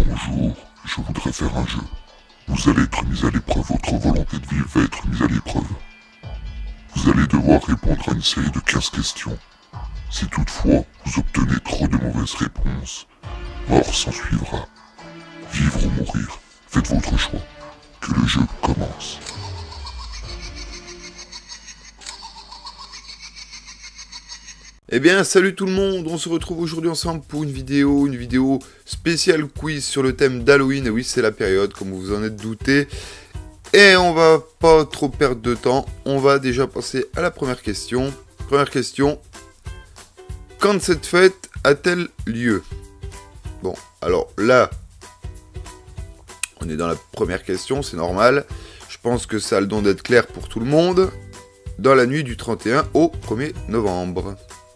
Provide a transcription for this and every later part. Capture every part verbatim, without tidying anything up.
Bonjour, je voudrais faire un jeu. Vous allez être mis à l'épreuve, votre volonté de vivre va être mise à l'épreuve. Vous allez devoir répondre à une série de quinze questions. Si toutefois, vous obtenez trop de mauvaises réponses, mort s'ensuivra. Vivre ou mourir, faites votre choix. Que le jeu commence. Eh bien, salut tout le monde, on se retrouve aujourd'hui ensemble pour une vidéo, une vidéo spéciale quiz sur le thème d'Halloween. Et oui, c'est la période, comme vous en êtes douté. Et on va pas trop perdre de temps, on va déjà passer à la première question. Première question, quand cette fête a-t-elle lieu? Bon, alors là, on est dans la première question, c'est normal. Je pense que ça a le don d'être clair pour tout le monde. Dans la nuit du trente et un au premier novembre.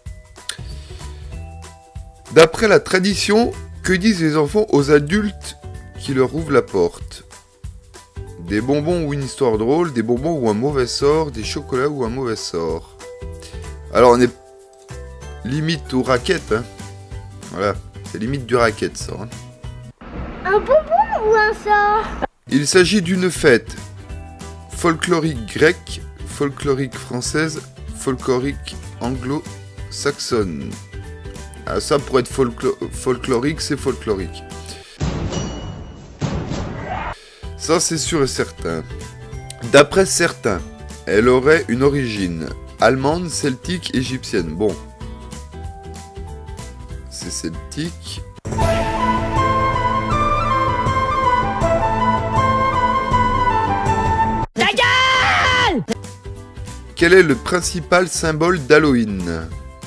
D'après la tradition, que disent les enfants aux adultes qui leur ouvrent la porte? Des bonbons ou une histoire drôle, des bonbons ou un mauvais sort, des chocolats ou un mauvais sort. Alors on est limite au racket, hein. Voilà, c'est limite du racket ça. Hein. Un bonbon ou un sort? Il s'agit d'une fête folklorique grecque, folklorique française, folklorique anglo-saxonne. Ah, ça, pour être folklo folklorique, c'est folklorique. Ça, c'est sûr et certain. D'après certains, elle aurait une origine allemande, celtique, égyptienne. Bon. C'est celtique. Ta gueule! Quel est le principal symbole d'Halloween?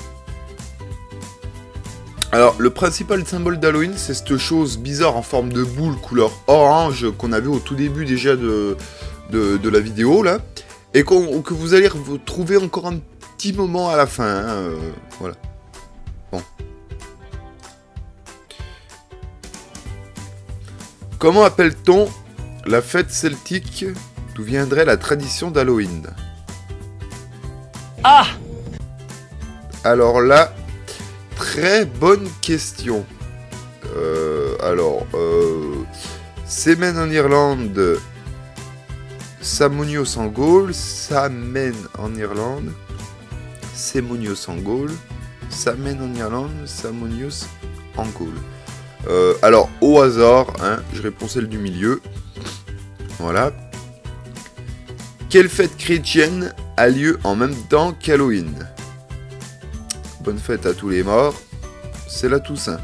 Alors, le principal symbole d'Halloween, c'est cette chose bizarre en forme de boule couleur orange qu'on avait au tout début déjà de, de, de la vidéo, là. Et qu que vous allez vous trouver encore un petit moment à la fin, hein, euh, voilà. Bon. Comment appelle-t-on la fête celtique d'où viendrait la tradition d'Halloween? Ah! Alors là... Très bonne question. Euh, alors, euh, Semen en Irlande, Samonios en Gaule, Samen en Irlande, Semonios en Gaule, Samen en Irlande, Samonios en Gaule. Euh, alors, au hasard, hein, je réponds celle du milieu. Voilà. Quelle fête chrétienne a lieu en même temps qu'Halloween? Bonne fête à tous les morts, c'est la Toussaint.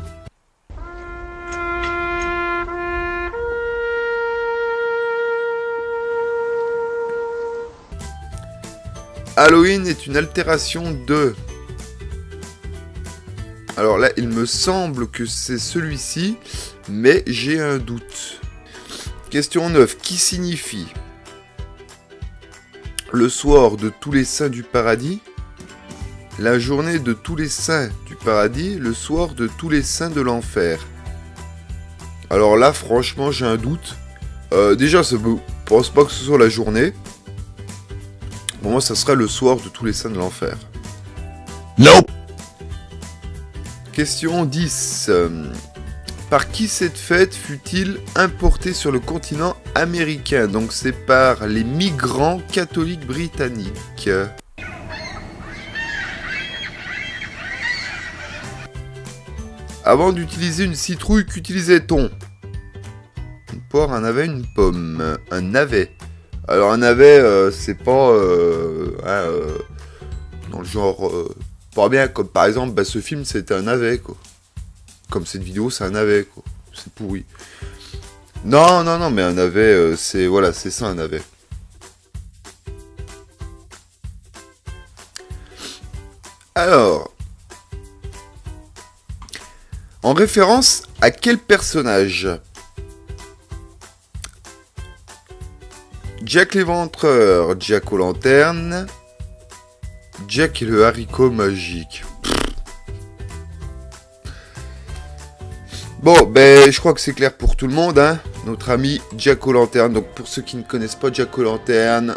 Halloween est une altération de... Alors là, il me semble que c'est celui-ci, mais j'ai un doute. Question neuf, qui signifie le soir de tous les saints du paradis? La journée de tous les saints du paradis, le soir de tous les saints de l'enfer. Alors là, franchement, j'ai un doute. Euh, déjà, je ne pense pas que ce soit la journée. Pour moi, ça serait le soir de tous les saints de l'enfer. Non. Question dix. Euh, par qui cette fête fut-il importée sur le continent américain? Donc c'est par les migrants catholiques britanniques. Avant d'utiliser une citrouille, qu'utilisait-on? Une poire, un navet, une pomme. Un navet. Alors un navet, euh, c'est pas euh, hein, euh, dans le genre euh, pas bien, comme par exemple, bah, ce film c'était un navet, quoi. Comme cette vidéo, c'est un navet, quoi. C'est pourri. Non, non, non, mais un navet, euh, c'est voilà, c'est ça un navet. Alors. En référence à quel personnage? Jack l'Éventreur, Jack aux lanternes, Jack et le haricot magique. Pff. Bon, ben, je crois que c'est clair pour tout le monde, hein. Notre ami Jack aux lanternes. Donc, pour ceux qui ne connaissent pas Jack aux lanternes,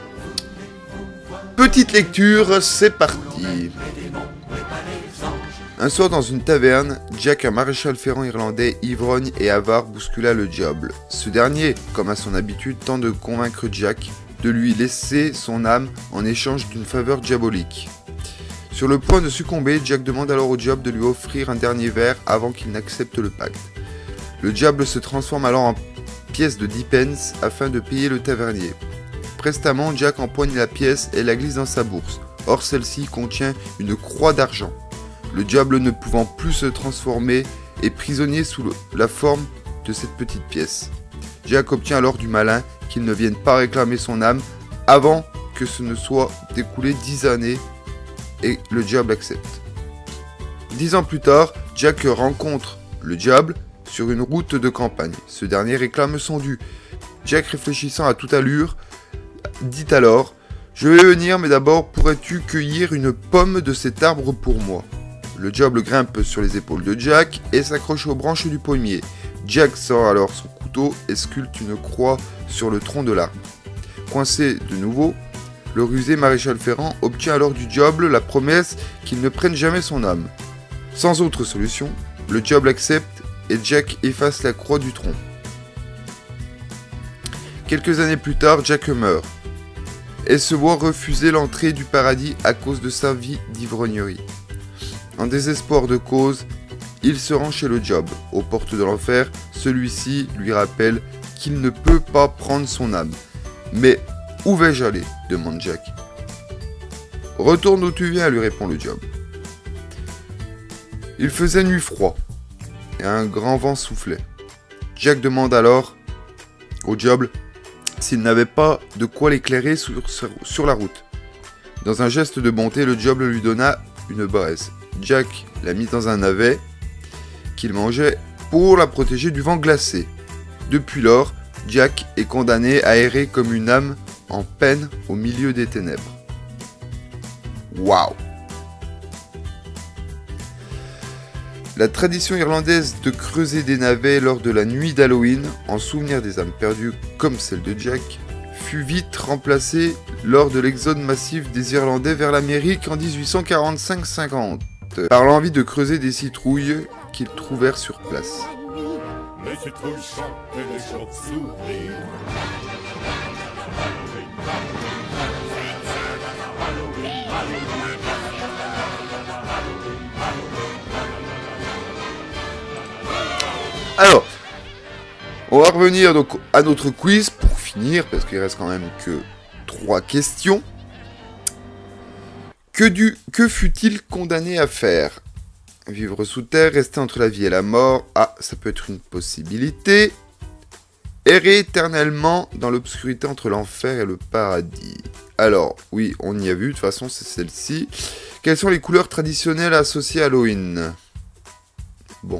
petite lecture, c'est parti. Un soir dans une taverne, Jack, un maréchal ferrant irlandais, ivrogne et avare, bouscula le diable. Ce dernier, comme à son habitude, tente de convaincre Jack de lui laisser son âme en échange d'une faveur diabolique. Sur le point de succomber, Jack demande alors au diable de lui offrir un dernier verre avant qu'il n'accepte le pacte. Le diable se transforme alors en pièce de dix pence afin de payer le tavernier. Prestamment, Jack empoigne la pièce et la glisse dans sa bourse. Or, celle-ci contient une croix d'argent. Le diable ne pouvant plus se transformer est prisonnier sous le, la forme de cette petite pièce. Jack obtient alors du malin qu'il ne vienne pas réclamer son âme avant que ce ne soit écoulé dix années et le diable accepte. Dix ans plus tard, Jack rencontre le diable sur une route de campagne. Ce dernier réclame son dû. Jack, réfléchissant à toute allure, dit alors « Je vais venir, mais d'abord pourrais-tu cueillir une pomme de cet arbre pour moi ?» Le diable grimpe sur les épaules de Jack et s'accroche aux branches du pommier. Jack sort alors son couteau et sculpte une croix sur le tronc de l'arbre. Coincé de nouveau, le rusé maréchal ferrant obtient alors du diable la promesse qu'il ne prenne jamais son âme. Sans autre solution, le diable accepte et Jack efface la croix du tronc. Quelques années plus tard, Jack meurt et se voit refuser l'entrée du paradis à cause de sa vie d'ivrognerie. En désespoir de cause, il se rend chez le diable. Aux portes de l'enfer, celui-ci lui rappelle qu'il ne peut pas prendre son âme. « Mais où vais-je aller ?» demande Jack. « Retourne d'où tu viens » lui répond le diable. Il faisait nuit froid et un grand vent soufflait. Jack demande alors au diable s'il n'avait pas de quoi l'éclairer sur, sur la route. Dans un geste de bonté, le diable lui donna une braise. Jack l'a mise dans un navet qu'il mangeait pour la protéger du vent glacé. Depuis lors, Jack est condamné à errer comme une âme en peine au milieu des ténèbres. Waouh! La tradition irlandaise de creuser des navets lors de la nuit d'Halloween, en souvenir des âmes perdues comme celle de Jack, fut vite remplacée lors de l'exode massif des Irlandais vers l'Amérique en dix-huit cent quarante-cinq cinquante, par l'envie de creuser des citrouilles qu'ils trouvèrent sur place. Les citrouilles chantent et les chauves-souris. Alors, on va revenir donc à notre quiz pour finir, parce qu'il reste quand même que trois questions. Que, du, que fut-il condamné à faire? Vivre sous terre, rester entre la vie et la mort. Ah, ça peut être une possibilité. Errer éternellement dans l'obscurité entre l'enfer et le paradis. Alors, oui, on y a vu, de toute façon, c'est celle-ci. Quelles sont les couleurs traditionnelles associées à Halloween? Bon.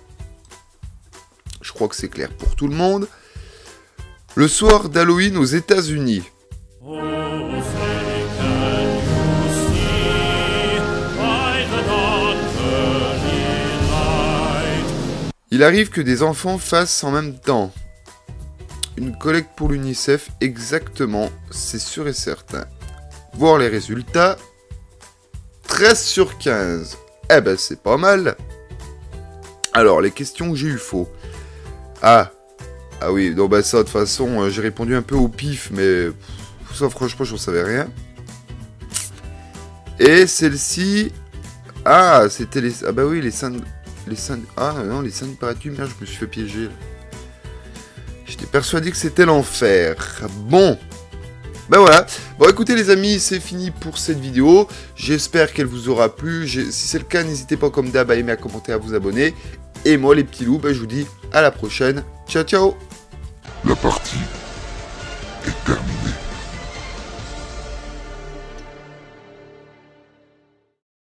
Je crois que c'est clair pour tout le monde. Le soir d'Halloween aux États-Unis. Il arrive que des enfants fassent en même temps une collecte pour l'UNICEF, exactement, c'est sûr et certain. Voir les résultats, treize sur quinze. Eh ben c'est pas mal. Alors, les questions que j'ai eu faux. Ah, ah oui, donc bah ça, de toute façon, euh, j'ai répondu un peu au pif, mais pff, ça, franchement, je n'en savais rien. Et celle-ci, ah, c'était les, ah bah oui, les saints, les saints, ah non, les saints du paradis, merde, je me suis fait piéger. J'étais persuadé que c'était l'enfer. Bon, ben voilà. Bon, écoutez les amis, c'est fini pour cette vidéo. J'espère qu'elle vous aura plu. Si c'est le cas, n'hésitez pas comme d'hab à aimer, à commenter, à vous abonner. Et moi, les petits loups, ben, je vous dis à la prochaine. Ciao, ciao. La partie est terminée.